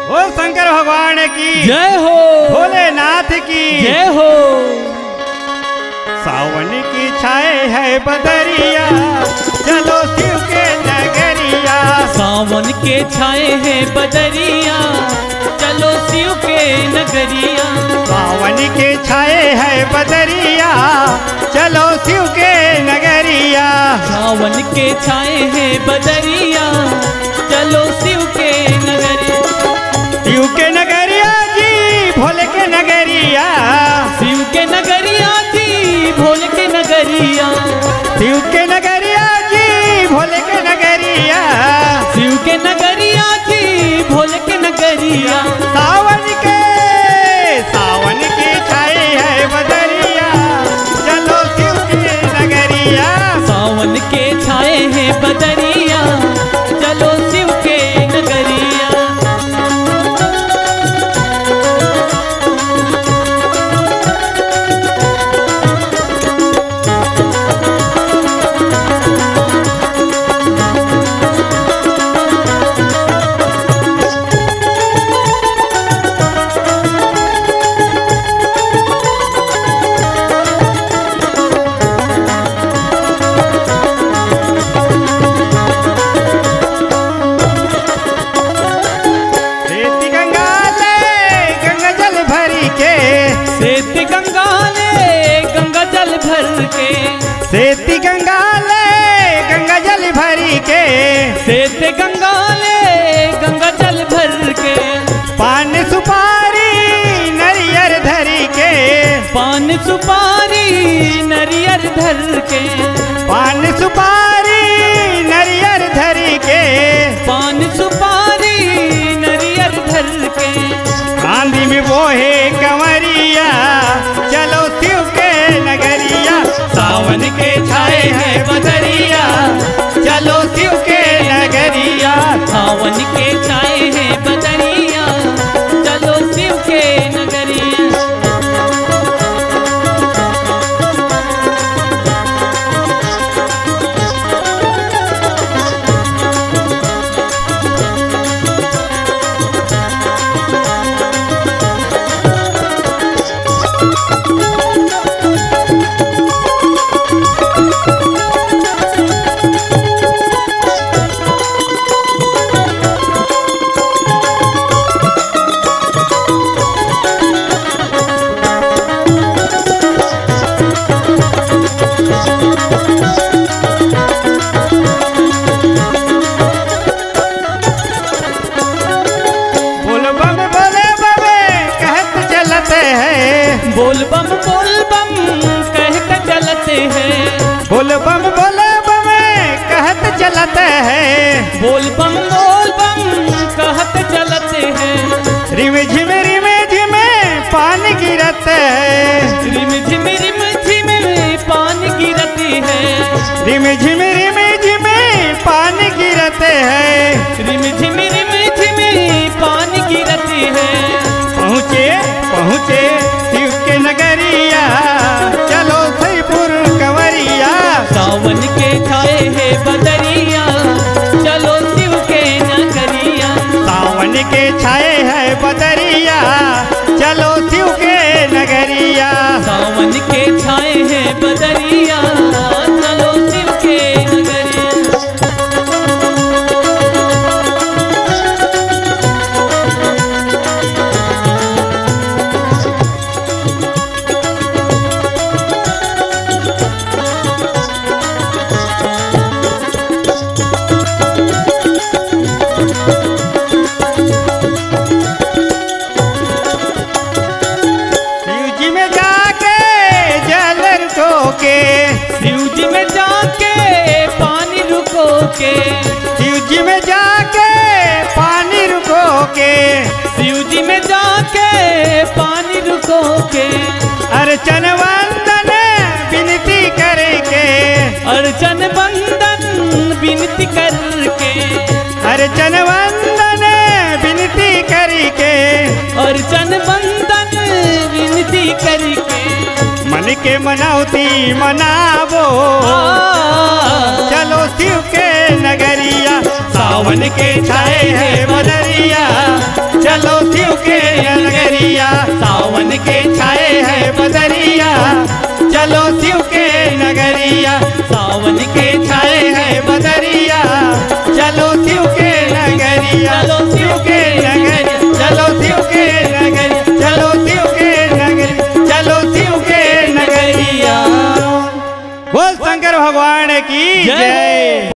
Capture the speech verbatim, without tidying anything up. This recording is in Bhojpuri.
ओ शंकर भगवान की जय हो, भोलेनाथ की जय हो। सावन की छाए है बदरिया, चलो शिव के नगरिया। सावन के छाए हैं बदरिया, चलो शिव के नगरिया। सावन के छाए है बदरिया, चलो शिव के नगरिया। सावन के छाए हैं बदरिया, चलो शिव के नगरिया। शिव के नगरिया जी, भोले के नगरिया। शिव के नगरिया जी, भोले के नगरिया। शिव के नगरिया जी, भोले के नगरिया। शिव के नगरिया जी, भोले के नगरिया। सावन के सावन की छाए है बदरिया, चलो शिव के नगरिया। सावन के छाए हैं बदरिया, चलो शिव के नगरिया। सेती गंगा ले गंगा जल भर के। सेती गंगा ले गंगा जल भरी के। सेती गंगा ले गंगा जल भर के। पान सुपारी नरियर धरी के। पान सुपारी नरियर धर के। पान सुपारी नरियर धरी के। पान सुपारी नरियर धर के। आंधी में बोहे कंवरिया, चलो शिव के नगरिया। सावन के छाए है बदरिया, चलो शिव के नगरिया। सावन के छाए हैं बदरिया, चलो शिव के नगरिया। बोल बम बोल बम कहते चलते हैं। बोल बम बोले बम कहत चलते हैं। बोल बम बोल बम कहते चलते हैं। रिम झिम रिम झिम पानी गिरते हैं। रिम झिम रिम झिम पानी गिरती है। रिम झिम रिम झिम पानी गिरते हैं। रिम झिम रिम झिम पानी गिरती है। पहुँचे पहुँचे शिव के नगरिया, चलो सईपुर कंवरिया। सावन के छाए है बदरिया, चलो शिव के नगरिया। सावन के छाए है बदरिया, चलो शिव के नगरिया। सावन के छाए है बदरिया, चलो शिव के नगरिया। शिव जी में जाके पानी रुको के। शिव जी में जाके पानी रुको के। शिव जी में जाके पानी रुको के। अर्चन वंदन विनती करके। अर्चन वंदन विनती करके। अर्चन वंदन विनती करके। अर्चन वंदन विनती करके। मन के मनौती मनावो, चलो शिव के नगरिया। सावन के छाए है बदरिया, चलो सावन के छाए है बदरिया चलो शिव के नगरिया चलो शिव के नगरिया चलो शिव के नगरिया चलो शिव के नगरिया चलो शिव के नगरिया। बोल शंकर भगवान की जय। जय।